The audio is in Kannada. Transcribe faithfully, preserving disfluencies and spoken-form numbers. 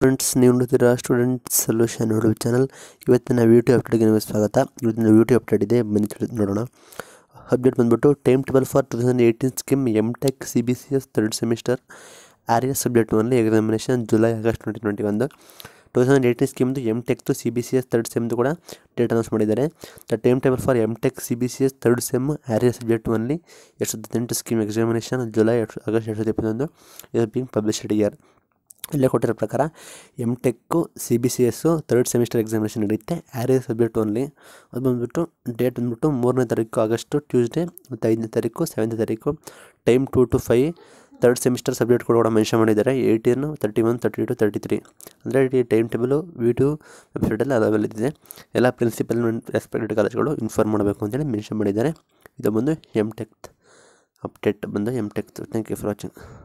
ಫ್ರೆಂಡ್ಸ್, ನೀವು ನೋಡ್ತೀರಾ ಸ್ಟೂಡೆಂಟ್ ಸೊಲ್ಯೂಷನ್ ಯೂಟ್ಯೂಬ್ ಚಾನಲ್. ಇವತ್ತಿನ ಯೂಟ್ಯೂಬ್ ಅಪ್ಡೇಟ್ಗೆ ನಿಮಗೆ ಸ್ವಾಗತ. ಇವತ್ತಿನ ಯೂಟ್ಯೂಬ್ ಅಪ್ಡೇಟ್ ಇದೆ, ಬನ್ನಿ ನೋಡೋಣ. ಅಪ್ಡೇಟ್ ಬಂದ್ಬಿಟ್ಟು time table for two thousand eighteen scheme M tech C B C S third semester R S subject only examination July August twenty twenty ಒಂದು ಟೂ ತೌಸಂಡ್ ಏಯ್ಟೀನ್ ಸ್ಕೀಮ್ದು ಎಮ್ ಟೆಕ್ದು C B C S third ಸೆಮ್ದು ಕೂಡ ಡೇಟ್ ಅನೌನ್ಸ್ ಮಾಡಿದ್ದಾರೆ. The time table for M tech C B C S third sem R S subject only ಎರಡು ಸಾವಿರದ ಹದಿನೆಂಟು ಸ್ಕೀಮ್ ಎಕ್ಸಾಮಿನೇಷನ್ ಜುಲೈ ಆಗಸ್ಟ್ ಎರಡು ಸಾವಿರದ ಇಪ್ಪತ್ತೊಂದು ಇದು ಬಿಂಗ್ ಪಬ್ಲಿಷ್ಡ್ ಇಯರ್. ಇಲ್ಲೇ ಕೊಟ್ಟಿರೋ ಪ್ರಕಾರ M tech C B C S third semester examination ನಡೆಯುತ್ತೆ ಆರ್ ಎಸ್ ಸಬ್ಜೆಕ್ಟ್ ಓನ್ಲಿ. ಅದು ಬಂದುಬಿಟ್ಟು ಡೇಟ್ ಬಂದುಬಿಟ್ಟು ಮೂರನೇ ತಾರೀಕು ಆಗಸ್ಟು ಟ್ಯೂಸ್ಡೇ ಮತ್ತು ಐದನೇ ತಾರೀಕು ಸೆವೆಂತ್ ತಾರೀಕು. Time two two five third semester subject ಕೂಡ ಮೆನ್ಷನ್ ಮಾಡಿದ್ದಾರೆ. Eighteen thirty one thirty two thirty three ಅಂದರೆ ಈ ಟೈಮ್ ಟೇಬಲು ವಿಡಿಯೋ ವೆಬ್ಸೈಟಲ್ಲಿ ಅವೈಲೇಬಲ್ ಇದೆ. ಎಲ್ಲ ಪ್ರಿನ್ಸಿಪಲ್ ರೆಸ್ಪೆಕ್ಟೆಡ್ ಕಾಲೇಜ್ಗಳು ಇನ್ಫಾರ್ಮ್ ಮಾಡಬೇಕು ಅಂತೇಳಿ ಮೆನ್ಷನ್ ಮಾಡಿದ್ದಾರೆ. ಇದು ಬಂದು ಎಮ್ ಟೆಕ್ ಅಪ್ಡೇಟ್ ಬಂದು M tech. Thank you for watching.